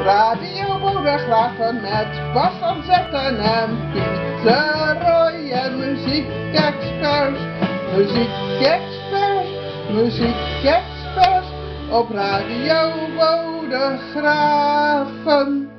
Radio Bodegraven met Bas van Zetten en Pieter Roy en muziekexperts, muziekexperts, muziekexperts op Radio Bodegraven.